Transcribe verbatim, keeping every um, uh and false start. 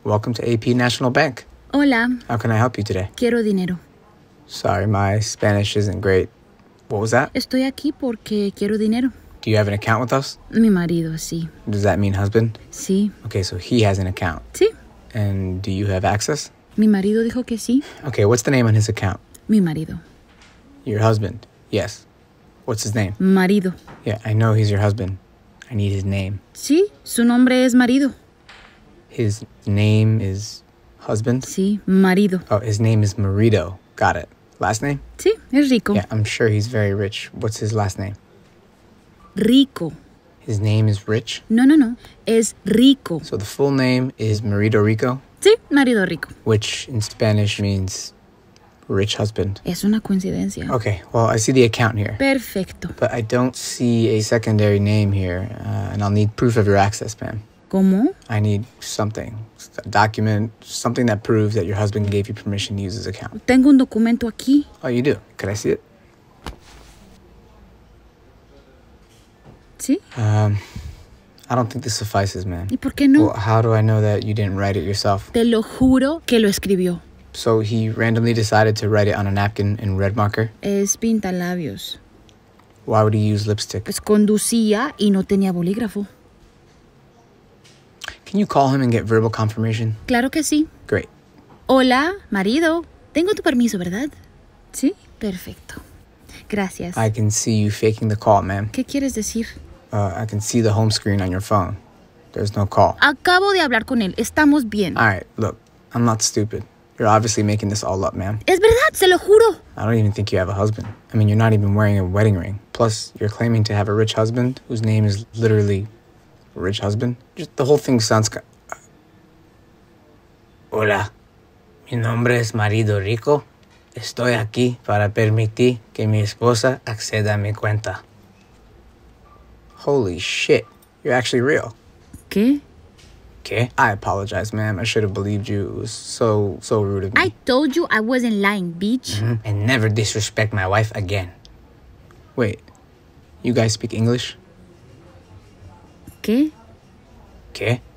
Welcome to A P National Bank. Hola, How can I help you today? quiero dinero. Sorry, my Spanish isn't great. What was that? Estoy aquí porque quiero dinero. Do you have an account with us? Mi marido, sí. Does that mean husband? Sí. Okay, so he has an account. Sí. And do you have access? Mi marido dijo que sí. Okay, what's the name on his account? Mi marido. Your husband. Yes. What's his name? Marido. Yeah, I know he's your husband. I need his name. Sí, su nombre es marido. His name is husband? Sí, marido. Oh, his name is Marido. Got it. Last name? Sí, es rico. Yeah, I'm sure he's very rich. What's his last name? Rico. His name is Rich? No, no, no. Es rico. So the full name is Marido Rico, Sí, marido rico. which in Spanish means rich husband. Es una coincidencia. Okay, well, I see the account here, Perfecto. but I don't see a secondary name here, uh, and I'll need proof of your access, ma'am. ¿Cómo? I need something, a document, something that proves that your husband gave you permission to use his account. Tengo un documento aquí. Oh, you do? Could I see it? ¿Sí? Um, I don't think this suffices, ma'am. ¿Y por qué no? Well, how do I know that you didn't write it yourself? Te lo juro que lo escribió. So he randomly decided to write it on a napkin in red marker? Es pintalabios. Why would he use lipstick? Pues conducía y no tenía bolígrafo. Can you call him and get verbal confirmation? Claro que sí. Great. Hola, marido. Tengo tu permiso, ¿verdad? Sí. Perfecto. Gracias. I can see you faking the call, ma'am. ¿Qué quieres decir? Uh, I can see the home screen on your phone. There's no call. Acabo de hablar con él. Estamos bien. All right, look, I'm not stupid. You're obviously making this all up, ma'am. Es verdad, se lo juro. I don't even think you have a husband. I mean, you're not even wearing a wedding ring. Plus, you're claiming to have a rich husband whose name is literally rich husband. Just the whole thing sounds... Ca- Hola, mi nombre es Marido Rico. Estoy aquí para permitir que mi esposa acceda a mi cuenta. Holy shit, you're actually real. ¿Qué? Okay. I apologize, ma'am. I should have believed you. It was so, so rude of me. I told you I wasn't lying, bitch. Mhm. And never disrespect my wife again. Wait, you guys speak English? ¿Qué? Okay.